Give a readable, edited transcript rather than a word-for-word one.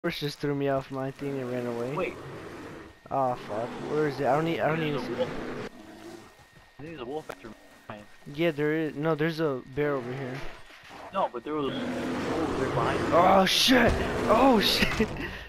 horse just threw me off my thing and ran away. Wait. Oh fuck. Where is it? I don't even see it. I think there's a wolf after mine. Yeah, there is. No, there's a bear over here. No, but there was. Oh, they're behind me. Oh shit! Oh shit!